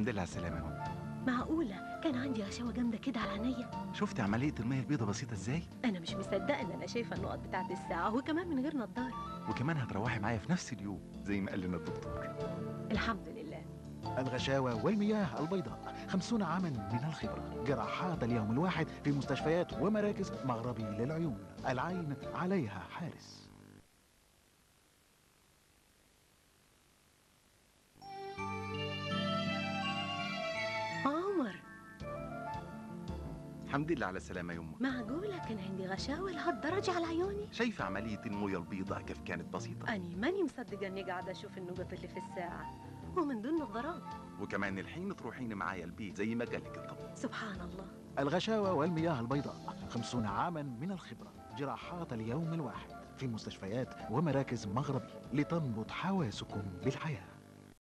الحمد لله على السلامة يا ماما. معقولة كان عندي غشاوة جامدة كده على عينيا؟ شفت عملية المية البيضة بسيطة ازاي؟ أنا مش مصدقة إن أنا شايفة النقط بتاعت الساعة وكمان من غير نضارة. وكمان هتروحي معايا في نفس اليوم زي ما قال لنا الدكتور. الحمد لله. الغشاوة والمياه البيضاء 50 عاما من الخبرة. جراحات اليوم الواحد في مستشفيات ومراكز مغربي للعيون. العين عليها حارس. عمر، الحمد لله على السلامة يا يمه. معقولة كان عندي غشاوة لهالدرجة على عيوني؟ شايفة عملية المية البيضاء كيف كانت بسيطة؟ أني ماني مصدقة إني قاعدة أشوف النقط اللي في الساعة ومن دون نظارات. وكمان الحين تروحين معايا البيت زي ما قالك الطبيب. سبحان الله. الغشاوة والمياه البيضاء 50 عاما من الخبرة. جراحات اليوم الواحد في مستشفيات ومراكز مغربي لتنبض حواسكم بالحياة.